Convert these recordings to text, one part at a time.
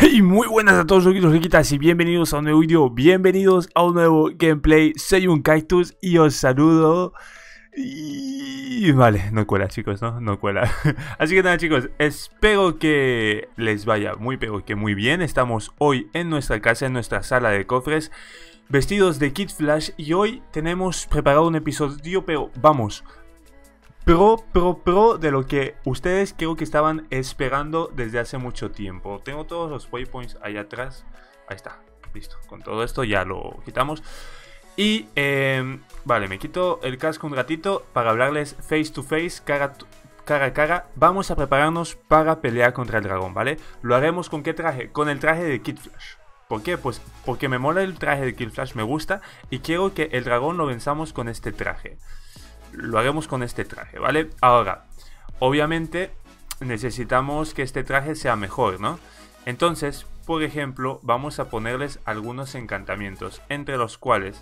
Y muy buenas a todos, loquitos, loquitas, y bienvenidos a un nuevo video, bienvenidos a un nuevo gameplay. Soy un cactus y os saludo. Y vale, no cuela, chicos, no cuela. Así que nada, chicos, espero que les vaya pero que muy bien. Estamos hoy en nuestra casa, en nuestra sala de cofres, vestidos de Kid Flash, y hoy tenemos preparado un episodio, pero vamos, pro de lo que ustedes creo que estaban esperando desde hace mucho tiempo. Tengo todos los waypoints ahí atrás. Ahí está, listo. Con todo esto ya lo quitamos. Y vale, me quito el casco un ratito para hablarles face to face, cara a cara. Vamos a prepararnos para pelear contra el dragón, ¿vale? Lo haremos ¿con qué traje? Con el traje de Kid Flash. ¿Por qué? Pues porque me mola el traje de Kid Flash, me gusta, y quiero que el dragón lo venzamos con este traje. Lo haremos con este traje, ¿vale? Ahora, obviamente necesitamos que este traje sea mejor, ¿no? Entonces, por ejemplo, vamos a ponerles algunos encantamientos, entre los cuales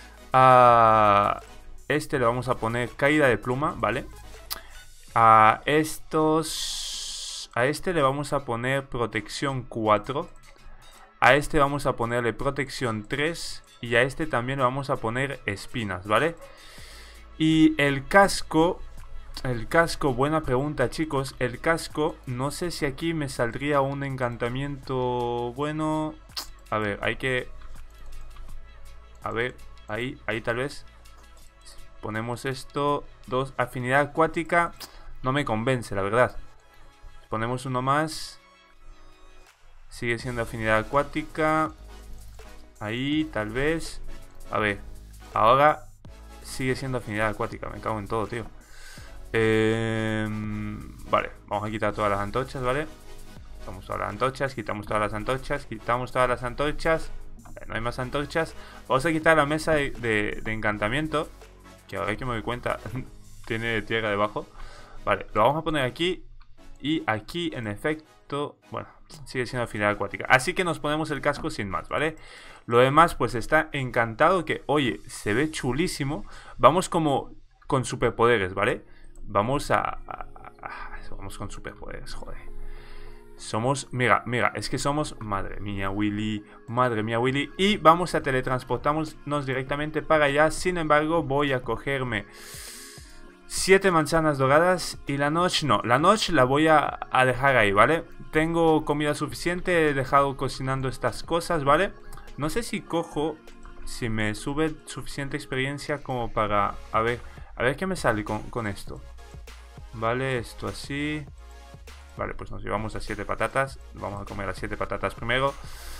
a este le vamos a poner caída de pluma, ¿vale? A este le vamos a poner protección 4, a este vamos a ponerle protección 3 y a este también le vamos a poner espinas, ¿vale? Y el casco, buena pregunta, chicos. El casco, no sé si aquí me saldría un encantamiento bueno. A ver, hay que... A ver, ahí tal vez. Ponemos esto, 2, afinidad acuática. No me convence, la verdad. Ponemos uno más. Sigue siendo afinidad acuática. Ahí, tal vez. A ver, ahora... sigue siendo afinidad acuática, me cago en todo, tío. Vale, vamos a quitar todas las antorchas, ¿vale? Quitamos todas las antorchas, quitamos todas las antorchas, quitamos todas las antorchas. Vale, no hay más antorchas. Vamos a quitar la mesa de encantamiento, que ahora que me doy cuenta tiene tierra debajo. Vale, lo vamos a poner aquí. Y aquí, en efecto, bueno, sigue siendo afinidad acuática. Así que nos ponemos el casco sin más, ¿vale? Lo demás, pues está encantado, que, oye, se ve chulísimo. Vamos como con superpoderes, ¿vale? Vamos vamos con superpoderes, joder. Somos, mira, es que somos, madre mía, Willy. Y vamos a teletransportarnos directamente para allá. Sin embargo, voy a cogerme 7 manzanas doradas y la noche no. La noche la voy a dejar ahí, ¿vale? Tengo comida suficiente, he dejado cocinando estas cosas, ¿vale? No sé si si me sube suficiente experiencia como para... A ver qué me sale con esto. Vale, esto así. Vale, pues nos llevamos a 7 patatas. Vamos a comer las 7 patatas primero.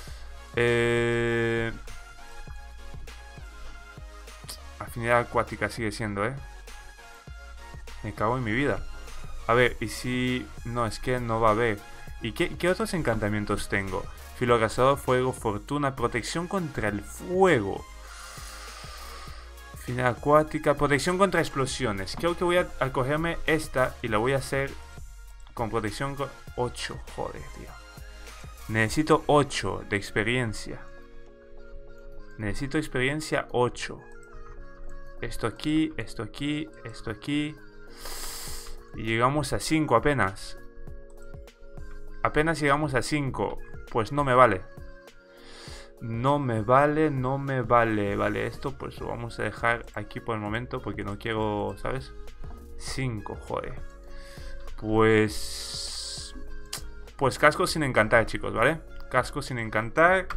Afinidad acuática sigue siendo, Me cago en mi vida. A ver, y si... No, es que no va a haber. ¿Y qué otros encantamientos tengo? Filo arrasador, fuego, fortuna, protección contra el fuego. Afinidad acuática, protección contra explosiones. Creo que voy a cogerme esta y la voy a hacer con protección 8. Joder, tío. Necesito 8 de experiencia. Necesito experiencia 8. Esto aquí, esto aquí, esto aquí. Y llegamos a 5 apenas. Apenas llegamos a 5. Pues no me vale. No me vale. Vale, esto pues lo vamos a dejar aquí por el momento porque no quiero, ¿sabes? 5, joder. Pues casco sin encantar, chicos, ¿vale? Casco sin encantar.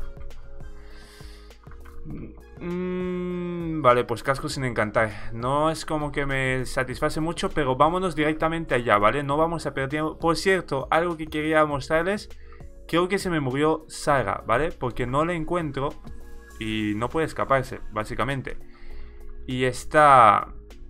Vale, pues casco sin encantar. No es como que me satisface mucho, pero vámonos directamente allá, ¿vale? No vamos a perder tiempo. Por cierto, algo que quería mostrarles. Creo que se me murió Saga, ¿vale? Porque no la encuentro y no puede escaparse, básicamente. Y está...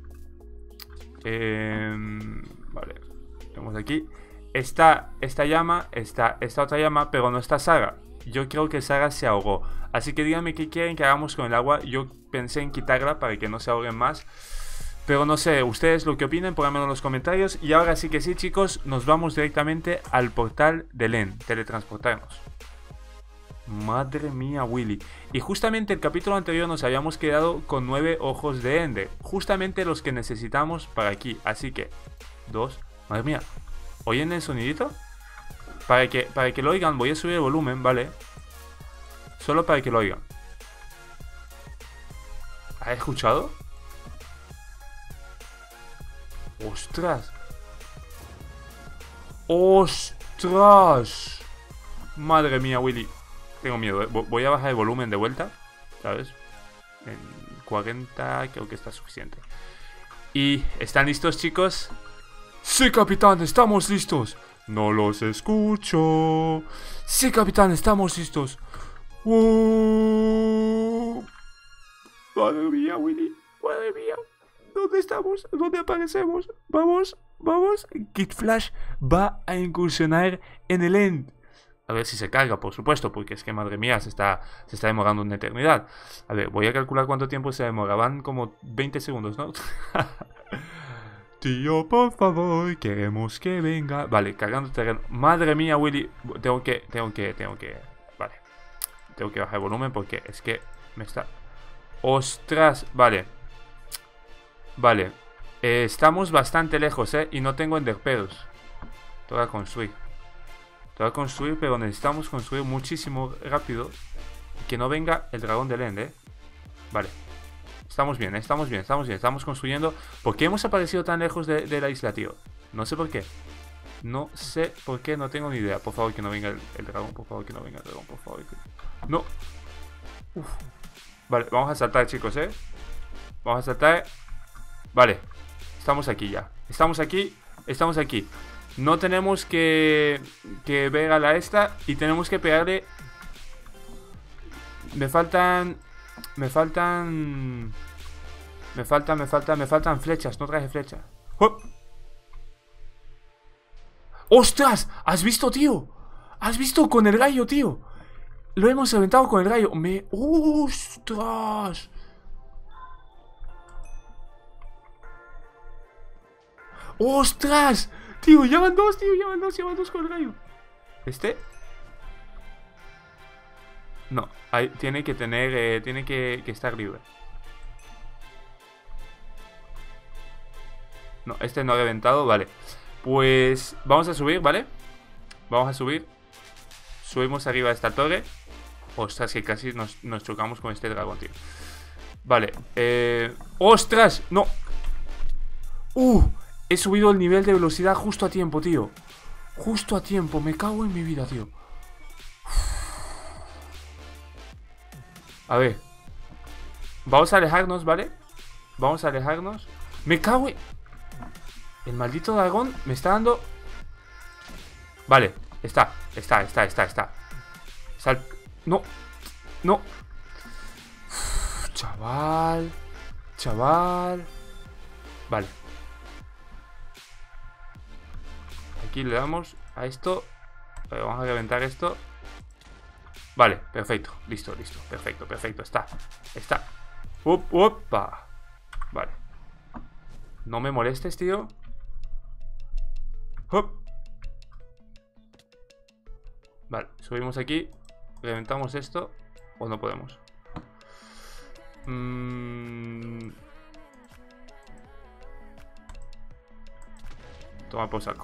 vale, vemos aquí. Está esta llama, está esta otra llama, pero no está Saga. Yo creo que Saga se ahogó. Así que díganme qué quieren que hagamos con el agua. Yo pensé en quitarla para que no se ahoguen más. Pero no sé, ustedes lo que opinen, pónganmelo en los comentarios. Y ahora sí que sí, chicos, nos vamos directamente al portal de Len. Teletransportarnos. Madre mía, Willy. Y justamente el capítulo anterior nos habíamos quedado con 9 ojos de Ender. Justamente los que necesitamos para aquí. Así que, 2. Madre mía, ¿oyen el sonidito? Para que lo oigan, voy a subir el volumen, ¿vale? Solo para que lo oigan. ¿Has escuchado? ¡Ostras! ¡Ostras! Madre mía, Willy. Tengo miedo, ¿eh? Voy a bajar el volumen de vuelta, ¿sabes? En 40 creo que está suficiente. ¿Y están listos, chicos? ¡Sí, capitán! ¡Estamos listos! No los escucho. ¡Sí, capitán! ¡Estamos listos! ¡Madre mía, Willy! ¡Madre mía! ¿Dónde estamos? ¿Dónde aparecemos? ¡Vamos! ¡Vamos! Kid Flash va a incursionar en el End. A ver si se carga, por supuesto, porque es que, madre mía, se está demorando una eternidad. A ver, voy a calcular cuánto tiempo se demora. Van como 20 segundos, ¿no? Tío, por favor, queremos que venga. Vale, cargando terreno. Madre mía, Willy. Tengo que... Vale. Tengo que bajar el volumen porque es que me está... ¡Ostras! Vale. Vale. Estamos bastante lejos, y no tengo enderpedos. Tengo que construir. Tengo que construir, pero necesitamos construir muchísimo rápido. Y que no venga el dragón del End, Vale. Estamos bien, estamos bien, estamos bien. Estamos construyendo. ¿Por qué hemos aparecido tan lejos de la isla, tío? No sé por qué. No sé por qué, no tengo ni idea. Por favor, que no venga el dragón. Por favor, que no venga el dragón, por favor. No. Uf. Vale, vamos a saltar, chicos, Vamos a saltar. Vale. Estamos aquí ya. Estamos aquí. Estamos aquí. No tenemos que ver a la esta. Y tenemos que pegarle. Me faltan flechas. No traje flechas. ¡Oh! ¡Ostras! ¿Has visto, tío? ¿Has visto con el gallo, tío? Lo hemos reventado con el gallo. ¡Ostras! ¡Ostras! Tío, ya van dos, tío. Ya van dos con el gallo. ¿Este? No, ahí tiene que tener... tiene que estar libre. No, este no ha reventado, vale. Pues vamos a subir, ¿vale? Vamos a subir. Subimos arriba de esta torre. Ostras, que casi nos chocamos con este dragón, tío. Vale, ¡ostras! ¡No! He subido el nivel de velocidad justo a tiempo, tío. Justo a tiempo, me cago en mi vida, tío. A ver. Vamos a alejarnos, ¿vale? Vamos a alejarnos. Me cago en... El maldito dragón me está dando... Vale, está. No. No. Chaval. Vale. Aquí le damos a esto. Vamos a reventar esto. Vale, perfecto. Listo. Perfecto. Está. Opa. Vale. No me molestes, tío. Vale, subimos aquí. Reventamos esto. O no podemos. Toma por saco.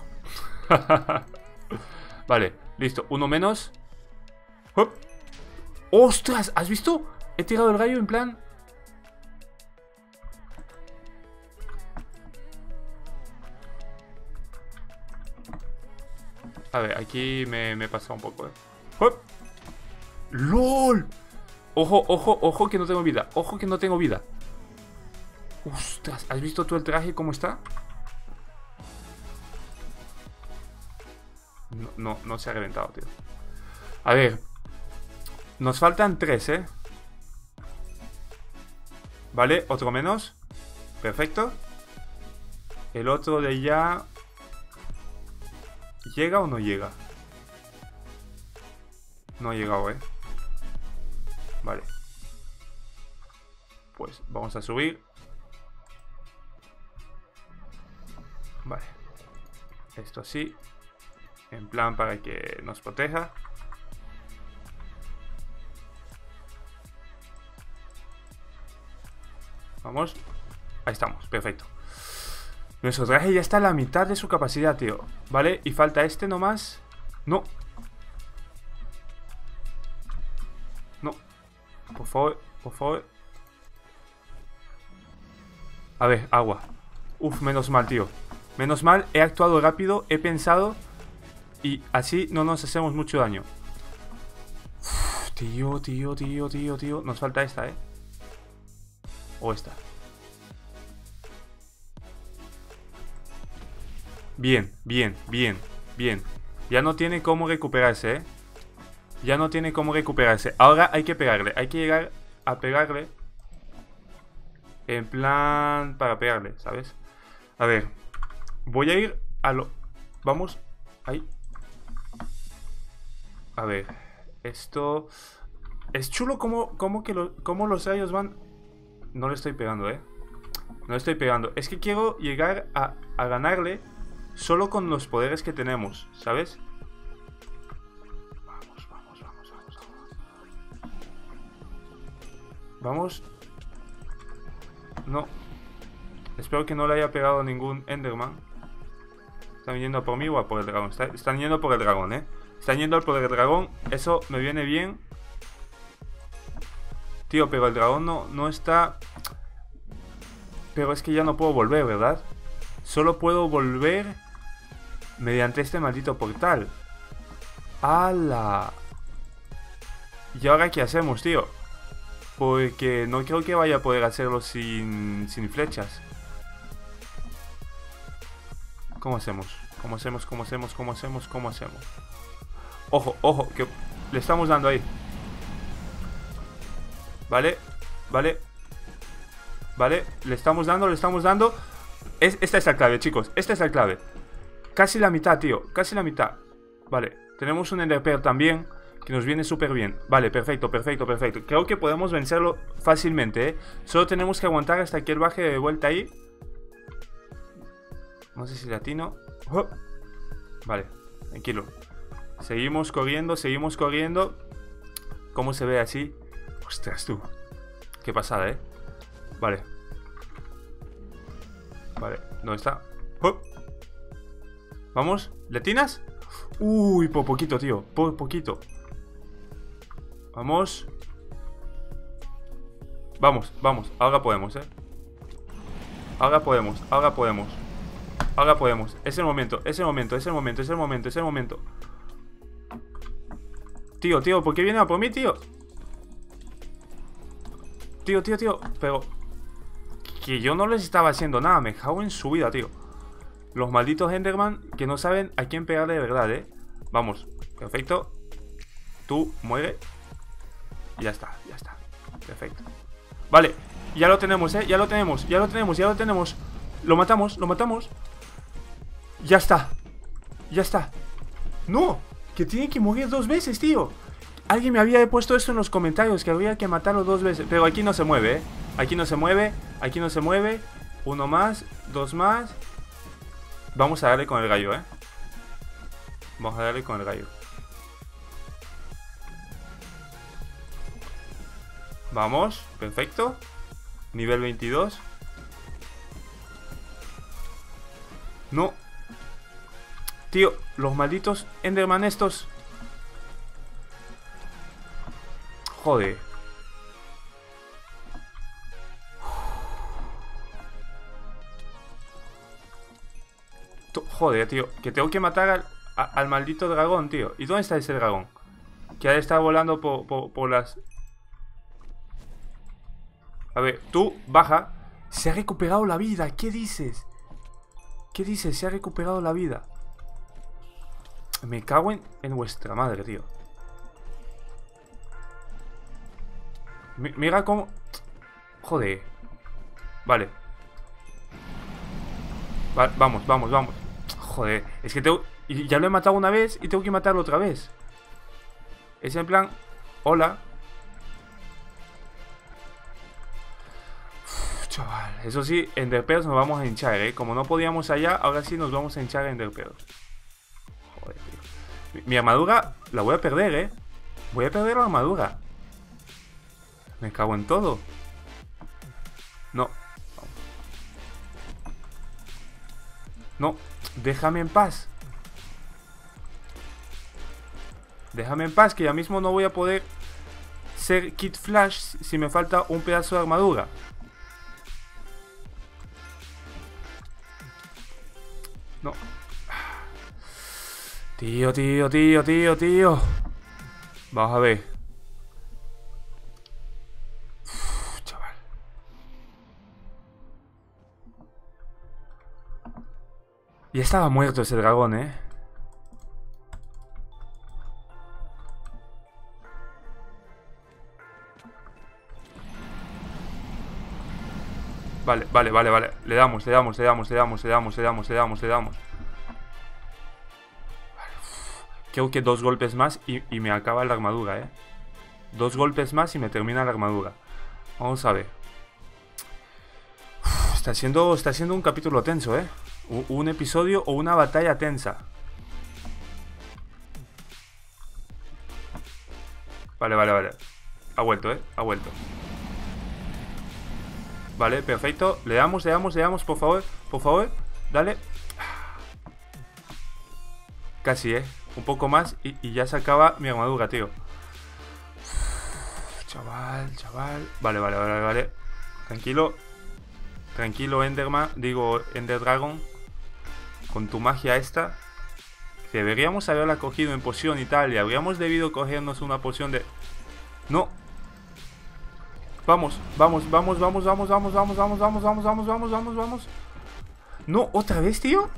Vale, listo. Uno menos. ¡Ostras! ¿Has visto? He tirado el gallo en plan... A ver, aquí me he pasado un poco, ¡LOL! Ojo que no tengo vida. ¡Ostras! ¿Has visto tú el traje cómo está? No se ha reventado, tío. A ver. Nos faltan 3, Vale, otro menos. Perfecto. El otro de allá... ¿Llega o no llega? No ha llegado, Vale. Pues vamos a subir. Vale. Esto así. En plan para que nos proteja. Vamos. Ahí estamos, perfecto. Nuestro traje ya está a la mitad de su capacidad, tío. Vale, y falta este nomás. No. No. Por favor, por favor. A ver, agua. Uf, menos mal, tío. Menos mal, he actuado rápido, he pensado. Y así no nos hacemos mucho daño. Uf, tío. Nos falta esta, o esta. Bien. Ya no tiene cómo recuperarse, Ya no tiene cómo recuperarse. Ahora hay que pegarle. Hay que llegar a pegarle. En plan, para pegarle, ¿sabes? A ver. Voy a ir a lo... Vamos. Ahí. A ver. Esto... Es chulo como los rayos van... No le estoy pegando, No le estoy pegando. Es que quiero llegar a ganarle solo con los poderes que tenemos, ¿sabes? Vamos. No. Espero que no le haya pegado ningún Enderman. ¿Están yendo por mí o a por el dragón? Están yendo por el dragón, Están yendo por el dragón. Eso me viene bien. Tío, pero el dragón no está... Pero es que ya no puedo volver, ¿verdad? Solo puedo volver mediante este maldito portal. ¡Hala! ¿Y ahora qué hacemos, tío? Porque no creo que vaya a poder hacerlo sin flechas. ¿Cómo hacemos? ¿Cómo hacemos? Ojo, que le estamos dando ahí. Vale, le estamos dando. Esta es la clave, chicos. Esta es la clave. Casi la mitad, tío. Casi la mitad. Vale, tenemos un Ender Pearl también, que nos viene súper bien. Vale, perfecto. Creo que podemos vencerlo fácilmente, Solo tenemos que aguantar hasta que él baje de vuelta ahí. No sé si latino. ¡Oh! Vale, tranquilo. Seguimos corriendo. ¿Cómo se ve así? Ostras, tú. Qué pasada, Vale, ¿dónde está? ¡Oh! Vamos, ¿latinas? Uy, por poquito, tío. Por poquito. Vamos. Ahora podemos, Ahora podemos. Es el momento. Tío, ¿por qué viene a por mí, tío? Tío. Pero... Que yo no les estaba haciendo nada. Me cago en su vida, tío. Los malditos Enderman que no saben a quién pegarle de verdad, Vamos, perfecto. Tú, muere. Ya está. Perfecto. Vale, ya lo tenemos, Ya lo tenemos. Lo matamos. Ya está. No, que tiene que morir 2 veces, tío. Alguien me había puesto esto en los comentarios, que había que matarlo 2 veces. Pero aquí no se mueve, Aquí no se mueve. 1 más, 2 más. Vamos a darle con el gallo, Vamos, perfecto. Nivel 22. No. Tío, los malditos Enderman estos. Joder. Joder, tío. Que tengo que matar al maldito dragón, tío. ¿Y dónde está ese dragón? Que ha de estar volando por las... A ver, tú, baja. Se ha recuperado la vida. ¿Qué dices? Se ha recuperado la vida. Me cago en vuestra madre, tío. Mira cómo... Joder. Vale. Vamos. Joder, es que ya lo he matado una vez y tengo que matarlo otra vez. Es en plan... Hola. Chaval, eso sí, Ender Pearls nos vamos a hinchar, Como no podíamos allá, ahora sí nos vamos a hinchar a Ender Pearls. Joder, tío. Mi armadura la voy a perder, Voy a perder la armadura. Me cago en todo. No. No, déjame en paz. Déjame en paz, que ya mismo no voy a poder ser Kid Flash si me falta un pedazo de armadura. No. Tío. Vamos a ver. Uf, chaval. Ya estaba muerto ese dragón, ¿eh? Vale. Le damos. Creo que 2 golpes más y me acaba la armadura, ¿eh? 2 golpes más y me termina la armadura. Vamos a ver. Está siendo un capítulo tenso, ¿eh? Un episodio o una batalla tensa. Vale. Ha vuelto, ¿eh? Ha vuelto. Vale, perfecto. Le damos, por favor. Dale. Casi, un poco más y ya se acaba mi armadura, tío. Chaval. Vale. Tranquilo, Enderman. Digo, Ender Dragon. Con tu magia esta. Deberíamos haberla cogido en poción y tal. Y habríamos debido cogernos una poción de... No. Vamos. No, ¿otra vez, tío?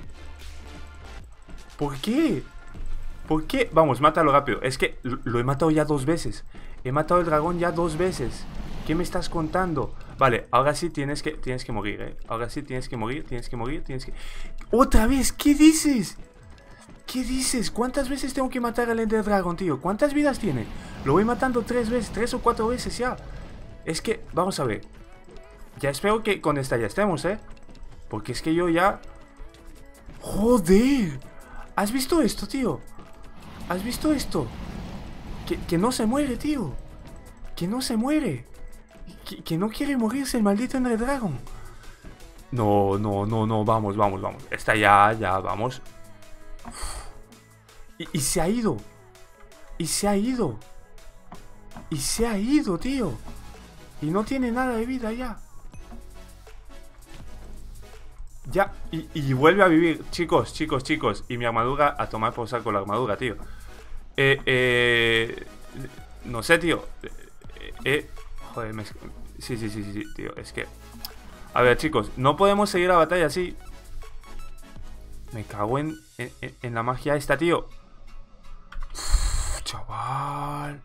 ¿Por qué? Vamos, mátalo rápido. Es que lo he matado ya 2 veces. He matado al dragón ya 2 veces. ¿Qué me estás contando? Vale, ahora sí tienes que morir, ¿eh? Ahora sí tienes que morir. ¡Otra vez! ¿Qué dices? ¿Cuántas veces tengo que matar al Ender Dragon, tío? ¿Cuántas vidas tiene? Lo voy matando 3 veces, 3 o 4 veces ya. Es que, vamos a ver. Ya espero que con esta ya estemos, ¿eh? Porque es que yo ya... ¡Joder! ¿Has visto esto, tío? ¿Has visto esto? Que no se muere, tío. Que no se muere. Que no quiere morirse el maldito Ender Dragon. No. Vamos. Esta ya, vamos. Y se ha ido. Tío. Y no tiene nada de vida ya. Ya, y vuelve a vivir. Chicos. Y mi armadura, a tomar por saco la armadura, tío. No sé, tío. Joder, sí, tío. Es que... A ver, chicos, no podemos seguir la batalla así. Me cago en la magia esta, tío. Uf, chaval.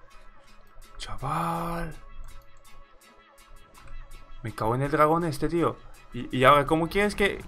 Me cago en el dragón este, tío. Y ahora, ¿cómo quieres que...?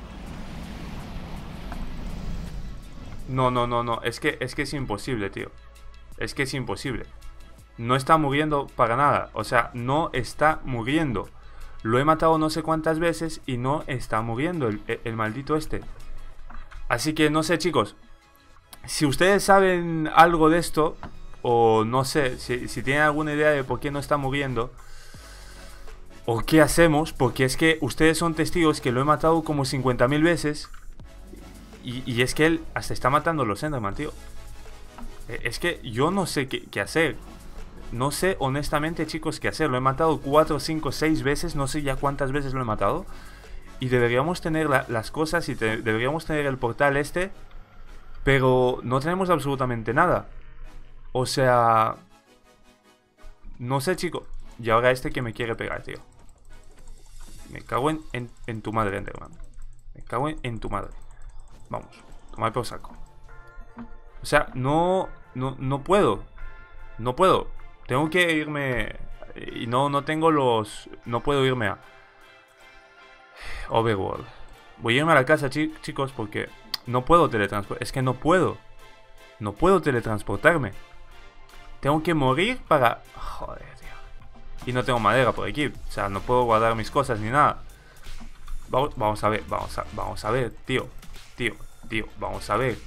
No. Es que es imposible, tío. Es que es imposible. No está muriendo para nada. O sea, no está muriendo. Lo he matado no sé cuántas veces y no está muriendo el maldito este. Así que no sé, chicos. Si ustedes saben algo de esto, o no sé, si tienen alguna idea de por qué no está muriendo, o qué hacemos, porque es que ustedes son testigos que lo he matado como 50.000 veces. Y es que él hasta está matando a los Enderman, tío. Es que yo no sé qué hacer. No sé honestamente, chicos, qué hacer. Lo he matado 4, 5, 6 veces. No sé ya cuántas veces lo he matado. Y deberíamos tener las cosas y deberíamos tener el portal este. Pero no tenemos absolutamente nada. O sea... No sé, chicos. Y ahora este que me quiere pegar, tío. Me cago en tu madre, Enderman. Me cago en tu madre. Vamos, tomar por saco. O sea, no puedo. No puedo. Tengo que irme. Y no tengo los... No puedo irme a Overworld. Voy a irme a la casa, chicos, porque no puedo teletransportarme. Es que no puedo. No puedo teletransportarme. Tengo que morir para... Joder, tío. Y no tengo madera por aquí. O sea, no puedo guardar mis cosas ni nada. Vamos a ver, vamos a ver, tío. Tío, vamos a ver.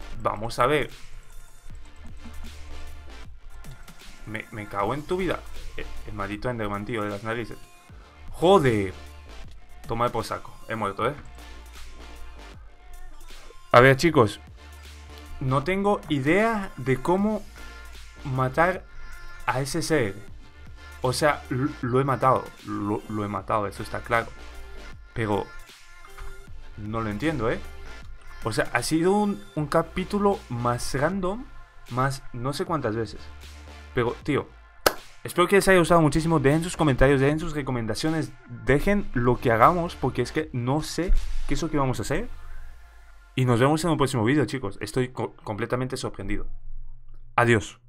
Me cago en tu vida. El maldito Enderman, tío, de las narices. Joder. Toma por saco. He muerto, A ver, chicos. no tengo idea de cómo matar a ese ser. O sea, lo he matado. Lo he matado, eso está claro. Pero no lo entiendo, ¿eh? O sea, ha sido un capítulo más random, más no sé cuántas veces. Pero, tío, espero que les haya gustado muchísimo. Dejen sus comentarios, dejen sus recomendaciones, dejen lo que hagamos, porque es que no sé qué es lo que vamos a hacer. Y nos vemos en un próximo vídeo, chicos. Estoy completamente sorprendido. Adiós.